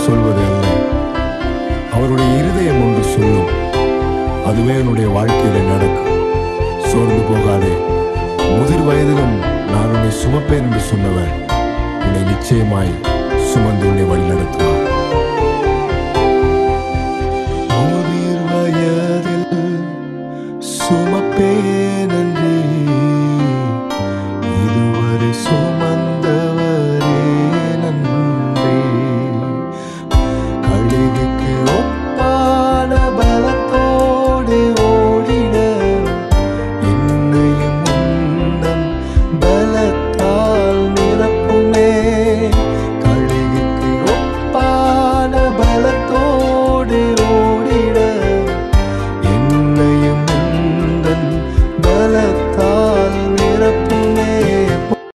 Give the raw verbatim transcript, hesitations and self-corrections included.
சொல்வது அல்ல, அவருடைய இருதயம் ஒன்று சொல்லும். அதுவே என்னுடைய வாழ்க்கையில நடக்கும். சோர்ந்து போகாதே, முதிர் வயதிலும் நான் உன்னை சுமப்பேன் என்று சொன்னவர் உன்னை நிச்சயமாய் சுமந்து உன்னை வழி நடத்துவார். முதிர் வயதில் சுமப்பேன்